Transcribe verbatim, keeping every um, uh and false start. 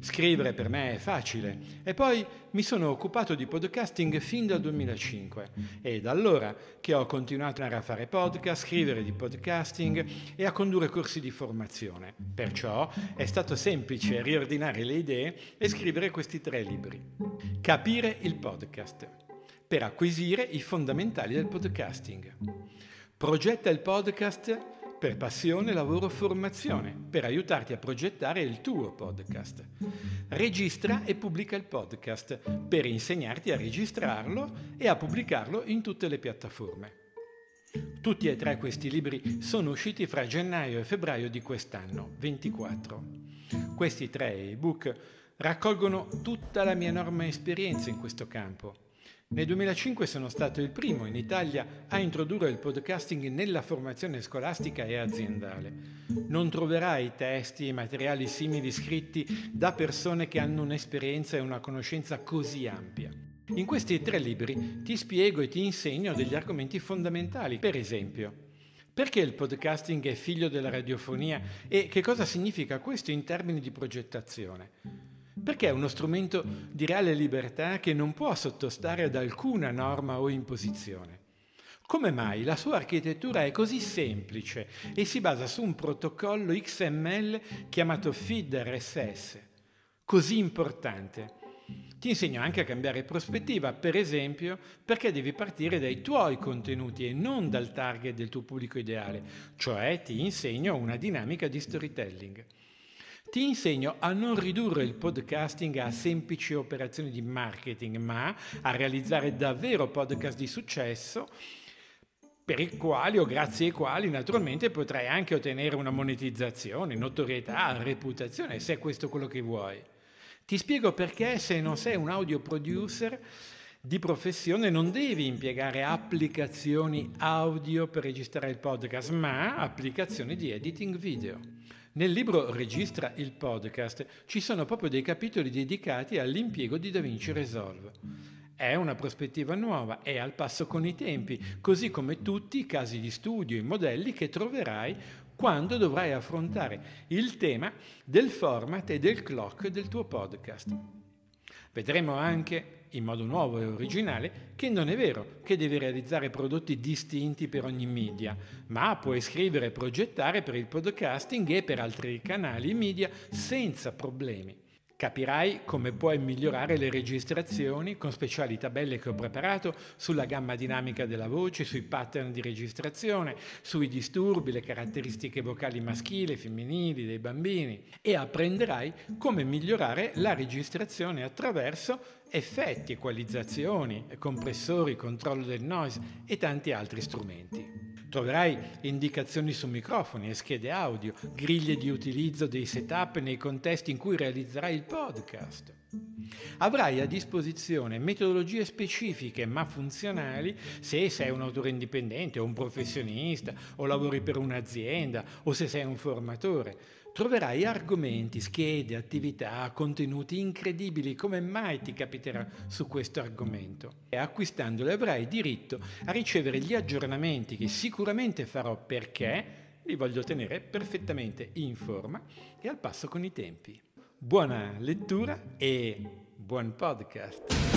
Scrivere per me è facile e poi mi sono occupato di podcasting fin dal duemilacinque. È da allora che ho continuato a fare podcast, scrivere di podcasting e a condurre corsi di formazione. Perciò è stato semplice riordinare le idee e scrivere questi tre libri. Capire il podcast, per acquisire i fondamentali del podcasting. Progetta il podcast per passione, lavoro, formazione, per aiutarti a progettare il tuo podcast. Registra e pubblica il podcast, per insegnarti a registrarlo e a pubblicarlo in tutte le piattaforme. Tutti e tre questi libri sono usciti fra gennaio e febbraio di quest'anno, ventiquattro. Questi tre ebook raccolgono tutta la mia enorme esperienza in questo campo. Nel duemilacinque sono stato il primo in Italia a introdurre il podcasting nella formazione scolastica e aziendale. Non troverai testi e materiali simili scritti da persone che hanno un'esperienza e una conoscenza così ampia. In questi tre libri ti spiego e ti insegno degli argomenti fondamentali. Per esempio, perché il podcasting è figlio della radiofonia e che cosa significa questo in termini di progettazione? Perché è uno strumento di reale libertà che non può sottostare ad alcuna norma o imposizione. Come mai la sua architettura è così semplice e si basa su un protocollo X M L chiamato Feed R S S, così importante? Ti insegno anche a cambiare prospettiva, per esempio, perché devi partire dai tuoi contenuti e non dal target del tuo pubblico ideale, cioè ti insegno una dinamica di storytelling. Ti insegno a non ridurre il podcasting a semplici operazioni di marketing, ma a realizzare davvero podcast di successo per i quali o grazie ai quali naturalmente potrai anche ottenere una monetizzazione, notorietà, reputazione, se è questo quello che vuoi. Ti spiego perché se non sei un audio producer di professione non devi impiegare applicazioni audio per registrare il podcast, ma applicazioni di editing video. Nel libro Registra il podcast ci sono proprio dei capitoli dedicati all'impiego di DaVinci Resolve. È una prospettiva nuova, è al passo con i tempi, così come tutti i casi di studio e modelli che troverai quando dovrai affrontare il tema del format e del clock del tuo podcast. Vedremo anche, in modo nuovo e originale, che non è vero che devi realizzare prodotti distinti per ogni media, ma puoi scrivere e progettare per il podcasting e per altri canali media senza problemi. Capirai come puoi migliorare le registrazioni con speciali tabelle che ho preparato sulla gamma dinamica della voce, sui pattern di registrazione, sui disturbi, le caratteristiche vocali maschili e femminili dei bambini e apprenderai come migliorare la registrazione attraverso effetti, equalizzazioni, compressori, controllo del noise e tanti altri strumenti. Troverai indicazioni su microfoni e schede audio, griglie di utilizzo dei setup nei contesti in cui realizzerai il podcast. Avrai a disposizione metodologie specifiche ma funzionali se sei un autore indipendente o un professionista o lavori per un'azienda o se sei un formatore. Troverai argomenti, schede, attività, contenuti incredibili come mai ti capiterà su questo argomento. E acquistandole avrai diritto a ricevere gli aggiornamenti che sicuramente farò perché li voglio tenere perfettamente in forma e al passo con i tempi. Buona lettura e buon podcast!